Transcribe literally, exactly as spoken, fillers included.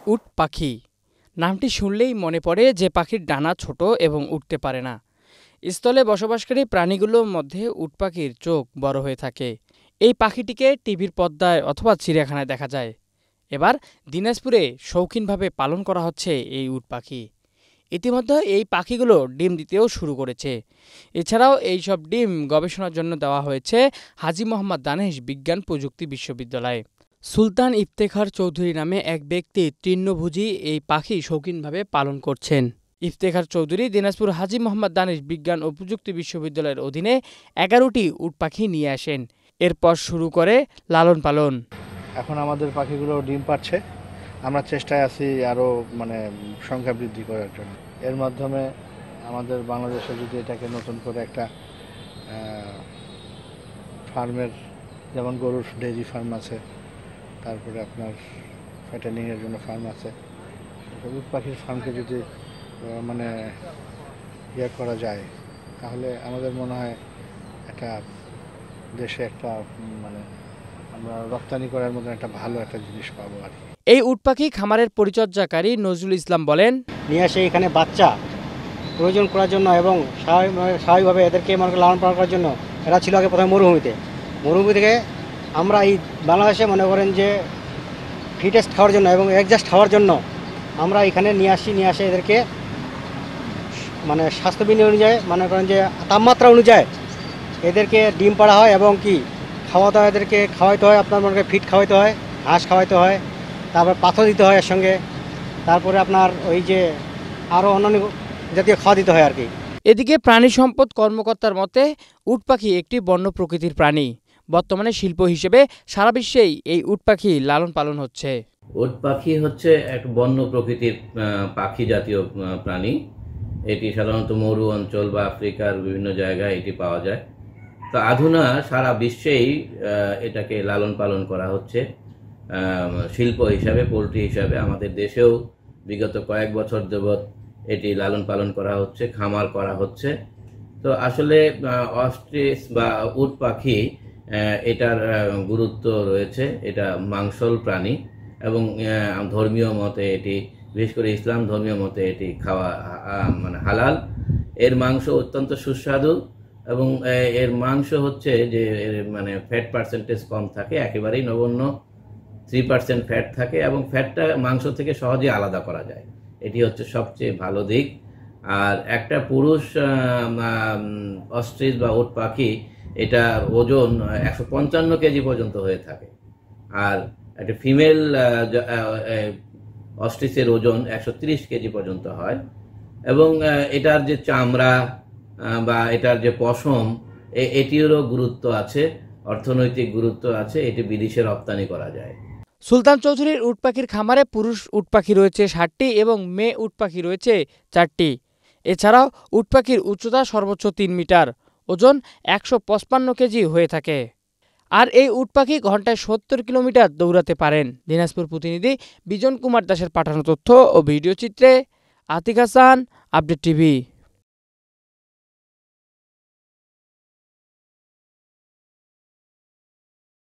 উট পাখি নামটি শুনলেই মনে পড়ে যে পাখির ডানা ছোট এবং উঠতে পারে না। স্থলে বসবাসকারী প্রাণীগুলোর মধ্যে উট পাখির চোখ বড় হয়ে থাকে। এই পাখিটিকে টিভির পর্দায় অথবা চিড়িয়াখানায় দেখা যায়। এবার দিনাজপুরে শৌখিনভাবে পালন করা হচ্ছে এই উট পাখি। ইতিমধ্যে এই পাখিগুলো ডিম দিতেও শুরু করেছে। এছাড়াও এই সব ডিম গবেষণার জন্য দেওয়া হয়েছে হাজী মোহাম্মদ দানেশ বিজ্ঞান প্রযুক্তি বিশ্ববিদ্যালয়ে। সুলতান ইফতেখার চৌধুরী নামে এক ব্যক্তি তৃণভোজী এই পাখি শৌখিনভাবে পালন করছেন। ইফতেখার চৌধুরী দিনাজপুর হাজী মোহাম্মদ দানেশ বিজ্ঞান ও প্রযুক্তি বিশ্ববিদ্যালয়ের অধীনে এগারোটি উট পাখি নিয়ে আসেন। এরপর শুরু করে লালন পালন। এখন আমাদের পাখিগুলো ডিম পাচ্ছে। আমরা চেষ্টায় আছি আরও মানে সংখ্যা বৃদ্ধি করার জন্য। এর মাধ্যমে আমাদের বাংলাদেশে যদি এটাকে নতুন করে একটা ফার্মের, যেমন গরুর ডেইরি ফার্ম আছে, তারপরে আপনার ফ্যাটেনিংয়ের জন্য ফার্ম আছে, উট পাখির ফার্মকে যদি মানে ইয়ে করা যায় তাহলে আমাদের মনে হয় একটা দেশে একটা মানে আমরা রপ্তানি করার মতো একটা ভালো একটা জিনিস পাবো আর কি। এই উট পাখি খামারের পরিচর্যাকারী নজরুল ইসলাম বলেন, নিয়ে আসে এখানে বাচ্চা প্রয়োজন করার জন্য এবং স্বাভাবিকভাবে এদেরকে মনে লালন পালন করার জন্য। এরা ছিল আগে প্রথমে মরুভূমিতে। মরুভূমি থেকে আমরা এই বাংলাদেশে মনে করেন যে ফিটেস্ট খাওয়ার জন্য এবং অ্যাডজাস্ট খাওয়ার জন্য আমরা এখানে নিয়ে আসি। নিয়ে আসে এদেরকে মানে স্বাস্থ্যবিধি অনুযায়ী মনে করেন যে তাপমাত্রা অনুযায়ী এদেরকে ডিম পাড়া হয় এবং কি খাওয়াতে হয়, এদেরকে খাওয়াইতে হয়, আপনার মনে করেন ফিট খাওয়াইতে হয়, ঘাস খাওয়াইতে হয়, তারপর পাথর দিতে হয় এর সঙ্গে, তারপরে আপনার ওই যে আরও অন্যান্য জাতীয় খাওয়া দিতে হয় আর কি। এদিকে প্রাণী সম্পদ কর্মকর্তার মতে উট পাখি একটি বন্য প্রকৃতির প্রাণী। বর্তমানে শিল্প হিসেবে সারা বিশ্বেই এই উট পাখি লালন পালন হচ্ছে। উট পাখি হচ্ছে এক বন্য প্রকৃতির পাখি জাতীয় প্রাণী। এটি সাধারণত মরু অঞ্চল বা আফ্রিকার বিভিন্ন জায়গায় এটি পাওয়া যায়। তো আধুনা সারা বিশ্বেই এটাকে লালন পালন করা হচ্ছে শিল্প হিসাবে, পোলট্রি হিসাবে। আমাদের দেশেও বিগত কয়েক বছর যাবৎ এটি লালন পালন করা হচ্ছে, খামার করা হচ্ছে। তো আসলে অস্ট্রিচ বা উট পাখি এটার গুরুত্ব রয়েছে। এটা মাংসল প্রাণী এবং ধর্মীয় মতে এটি, বিশেষ করে ইসলাম ধর্মীয় মতে এটি খাওয়া মানে হালাল। এর মাংস অত্যন্ত সুস্বাদু এবং এর মাংস হচ্ছে যে মানে ফ্যাট পার্সেন্টেজ কম থাকে, একেবারেই নগণ্য, থ্রি পার্সেন্ট ফ্যাট থাকে এবং ফ্যাটটা মাংস থেকে সহজে আলাদা করা যায়। এটি হচ্ছে সবচেয়ে ভালো দিক। আর একটা পুরুষ অস্ট্রিচ বা উট পাখি এটার ওজন একশো পঞ্চান্ন কেজি পর্যন্ত হয়ে থাকে। আর একটা ফিমেল অস্ট্রিচের ওজন একশো তিরিশ কেজি পর্যন্ত হয়। এবং এটার যে চামড়া বা এটার যে পশম, এটিরও গুরুত্ব আছে, অর্থনৈতিক গুরুত্ব আছে। এটি বিদেশে রপ্তানি করা যায়। সুলতান চৌধুরীর উট পাখির খামারে পুরুষ উট পাখি রয়েছে ষাটটি এবং মেয়ে উট পাখি রয়েছে চারটি। এছাড়াও উট পাখির উচ্চতা সর্বোচ্চ তিন মিটার, ওজন একশো পঁচপান্ন কেজি হয়ে থাকে। আর এই উট পাখি ঘন্টায় সত্তর কিলোমিটার দৌড়াতে পারেন। দিনাজপুর প্রতিনিধি বিজন কুমার দাসের পাঠানো তথ্য ও ভিডিও চিত্রে আতিক হাসান, আপডেট টিভি।